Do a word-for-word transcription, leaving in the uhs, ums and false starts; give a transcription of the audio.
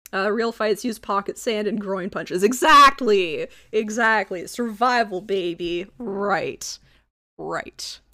Uh, real fights use pocket sand and groin punches. Exactly! Exactly. Survival, baby. Right. Right.